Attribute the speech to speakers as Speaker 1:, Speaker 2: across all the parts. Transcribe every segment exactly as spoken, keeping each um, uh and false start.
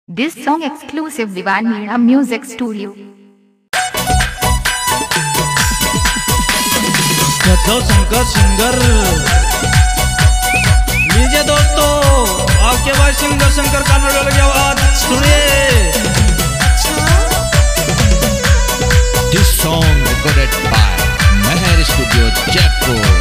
Speaker 1: This song exclusive Diwan Meena Music Studio.
Speaker 2: गद्धव Shankar singer लीजिए दोस्तों, आपके बाद सिंगर शंकर कानड़ की आवाज सुनिए।
Speaker 3: This song recorded by Meher Studio Jaipur.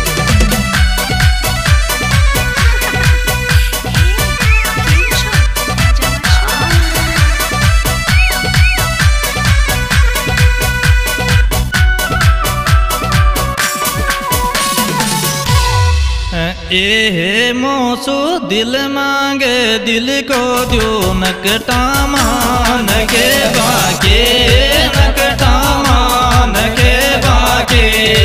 Speaker 2: ए मोसो दिल मांगे दिल को दो नकटा मान के बाके, नकटा मान के बाके।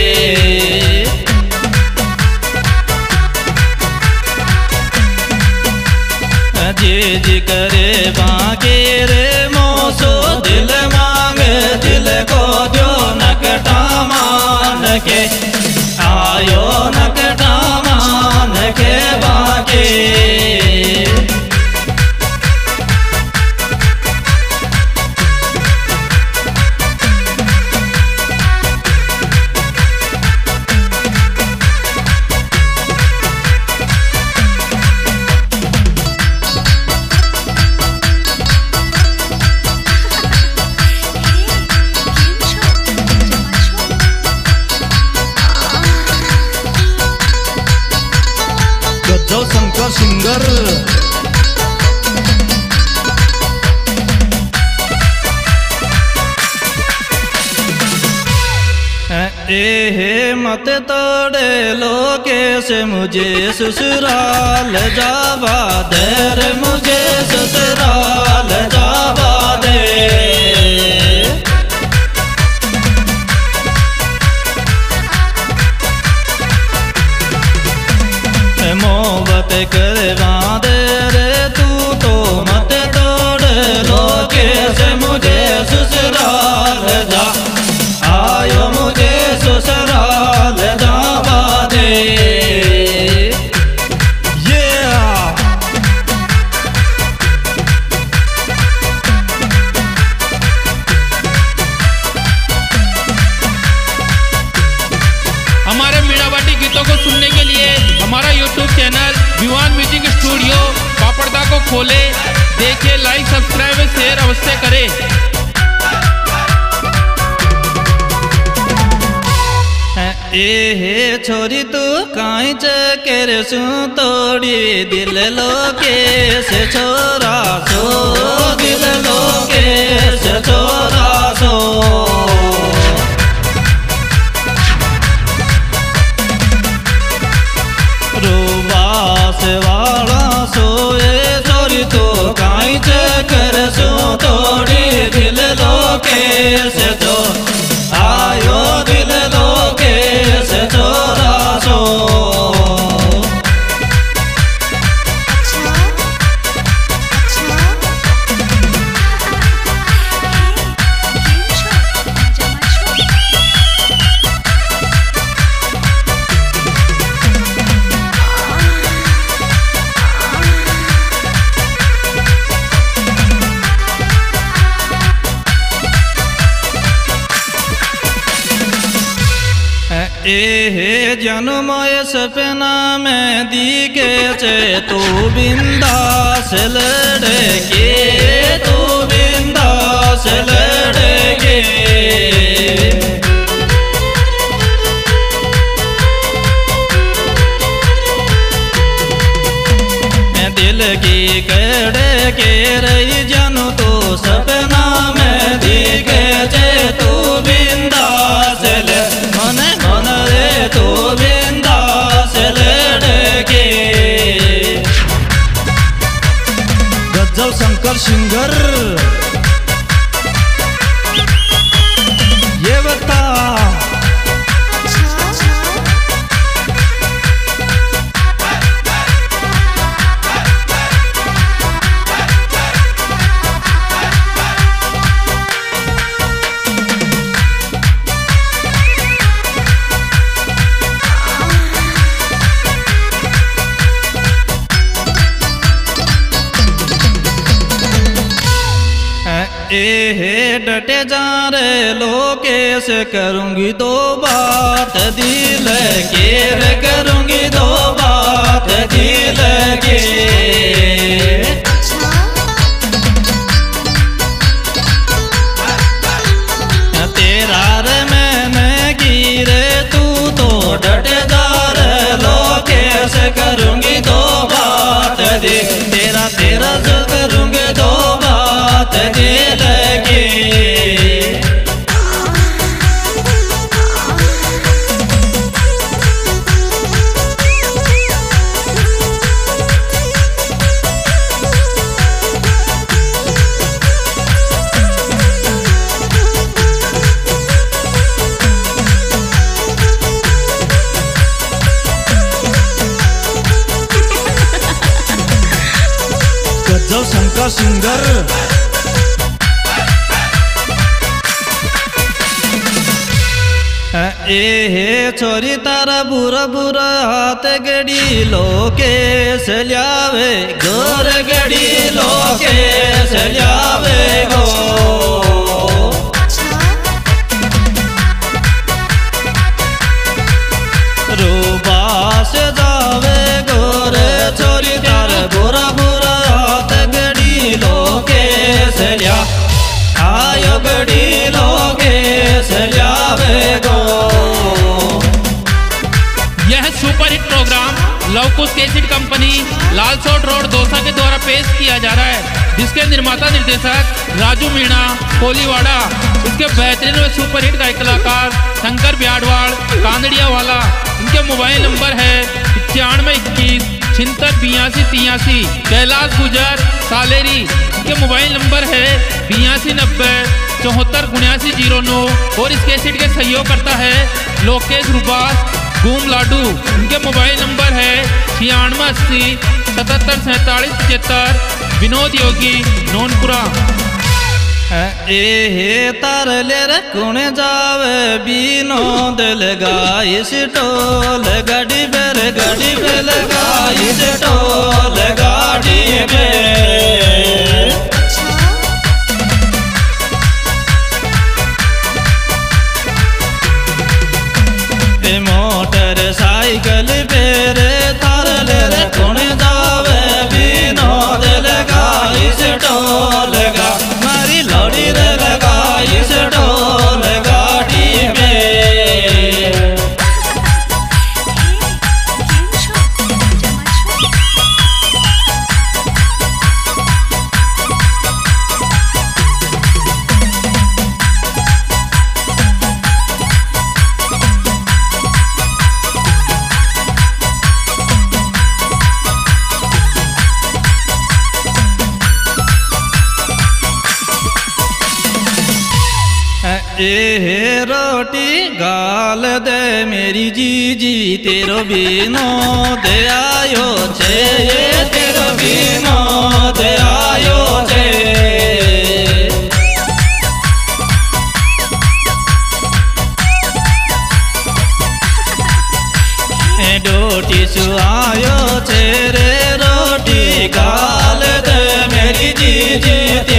Speaker 2: जी जी करे बाके रे मोसो दिल मांगे दिल को दो नकटा मान के, आयो नकटा के बाके। गद्धव शंकर सिंगर ए मत तोड़े लोके से मुझे ससुराल जावा दे रे, मुझे ससुराल जावा दे। मोहब्बत करवा दे रे तू तो मत तोड़ लोके से मुझे ससुराल जा, आयो मुझे ससुराल जावा दे।
Speaker 4: हमारे मीणाबाटी गीतों को सुनने के लिए हमारा YouTube channel Diwan music studio Papadda को खोले, देखे, लाइक, सब्सक्राइब, शेयर अवश्य करें।
Speaker 2: ए हे छोरी तू काई चकर सू तोड़ी दिल लोके से छोरा सो, दिल लोके से छोरा सो। रूबास वाला सोए छोरी तू काई चकर सो तोड़ी दिल लोके से तो, आयो दिल लोके से छोरा सो। ए जन्मय सपना में दिखे चे तू बिंदास लड़के, तू बिंदास लड़के। दिल की कड़े के रही जानू तो सपना में दिखे चे तू बिंदास ले, मन मन रे तू बिंदास लड़के। गद्धव शंकर सिंगर ये बता ए हे डटे जा रे लोके से करूंगी दो बात दिल के रे करूंगी दो बात दिल के तेरा रे मैंने गिरे तू तो डटे जा रे लोके से करूंगी दो बात दे तेरा तेरा जो करूंगी दो बात दिल के गजब शंकर सिंगर ए हे छोरी तारा बुरा बुरा हाथ गड़ी लोके से ल्यावे गोर गड़ी लोके से ल्यावे गो रूबा से जावे गोर छोरी तारा बुरा बुरा हाथ गड़ी लोके से लिया आयो गड़ी लोके से ल्यावे गो।
Speaker 4: यह superhit program Lavkush cassette company Lalsot road Dausa के द्वारा पेश किया जा रहा है, जिसके निर्माता निर्देशक राजू मीणा कोलीवाड़ा। इसके बेहतरीन व सुपरहिट गायक कलाकार शंकर ब्याडवाड़ कांदड़िया वाला। इनके मोबाइल नंबर है इक्यानवे इक्कीस छिहत्तर बियासी तियासी। कैलाश गुजर सालेरी। इनके मोबाइल नंबर है बियासी नब्बे चौहत्तर उन्यासी जीरो नौ। और इस कैसेट के सहयोग करता है लोकेश रुबास घूम लाडू। इनके मोबाइल नंबर है छियानवे अस्सी सतहत्तर सैंतालीस पचहत्तर। विनोद योगी नौनपुरा।
Speaker 2: ए हे तार ले रखुण जावे विनोद लगाइस टोल गाड़ी बेर गाड़ी पे लगाइस टोल गाड़ी पे मोटर साइकिल बेर तार ले रखुण जावे विनोद लगाइस टोल गा मारी लड़ी रे लगाइस टोल गाड़ी में। ए हे रोटी गाल दे मेरी जीजी तेरो बीनो दे आयो छे ये तेरो बीनो दे आयो छे। डोटी सुआयो छे रे रोटी गाल दे मेरी जीजी